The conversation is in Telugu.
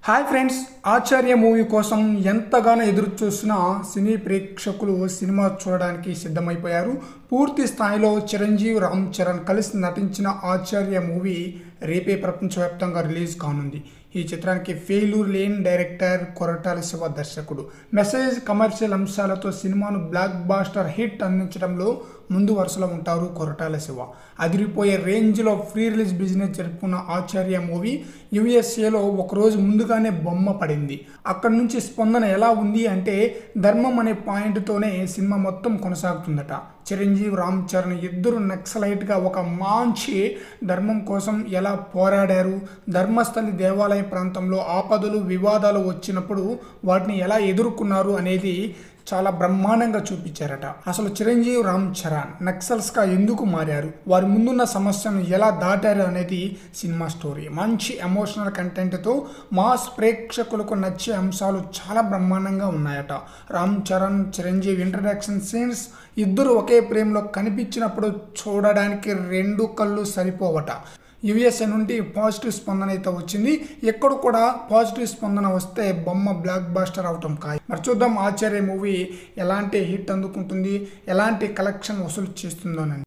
హాయ్ ఫ్రెండ్స్, ఆచార్య మూవీ కోసం ఎంతగానో ఎదురు చూస్తున్న సినీ ప్రేక్షకులు సినిమా చూడడానికి సిద్ధమైపోయారు. పూర్తి స్థాయిలో చిరంజీవి రామ్ చరణ్ కలిసి నటించిన ఆచార్య మూవీ రేపే ప్రపంచవ్యాప్తంగా రిలీజ్ కానుంది. ఈ చిత్రానికి ఫెయిల్యూర్ లేని డైరెక్టర్ కొరటాల శివ దర్శకుడు. మెసేజ్, కమర్షియల్ అంశాలతో సినిమాను బ్లాక్ బాస్టర్ హిట్ అందించడంలో ముందు వరుసలో ఉంటారు కొరటాల శివ. అదిరిపోయే రేంజ్లో ప్రీ రిలీజ్ బిజినెస్ జరుపుకున్న ఆచార్య మూవీ యుఎస్ఏలో ఒకరోజు ముందుగానే బొమ్మ పడింది. అక్కడి నుంచి స్పందన ఎలా ఉంది అంటే, ధర్మం అనే పాయింట్తోనే సినిమా మొత్తం కొనసాగుతుందట. చిరంజీవి రామ్ చరణ్ ఇద్దరు నక్సలైట్గా ఒక మంచి ధర్మం కోసం ఎలా పోరాడారు, ధర్మస్థలి దేవాలయ ప్రాంతంలో ఆపదలు వివాదాలు వచ్చినప్పుడు వాటిని ఎలా ఎదుర్కొన్నారు అనేది చాలా బ్రహ్మాండంగా చూపించారట. అసలు చిరంజీవి రామ్ చరణ్ నక్సల్స్గా ఎందుకు మారారు, వారి ముందున్న సమస్యను ఎలా దాటారు అనేది సినిమా స్టోరీ. మంచి ఎమోషనల్ కంటెంట్తో మాస్ ప్రేక్షకులకు నచ్చే అంశాలు చాలా బ్రహ్మాండంగా ఉన్నాయట. రామ్ చరణ్, చిరంజీవి ఇంట్రడక్షన్ సీన్స్ ఇద్దరు ఒకే ప్రేమలో కనిపించినప్పుడు చూడడానికి రెండు కళ్ళు సరిపోవట. యుఎస్ఏ నుండి పాజిటివ్ స్పందన అయితే వచ్చింది. ఎక్కడ కూడా పాజిటివ్ స్పందన వస్తే బొమ్మ బ్లాక్ బాస్టర్ అవటం ఖాయం. మరి చూద్దాం ఆచార్య మూవీ ఎలాంటి హిట్ అందుకుంటుంది, ఎలాంటి కలెక్షన్ వసూలు చేస్తుందోనని.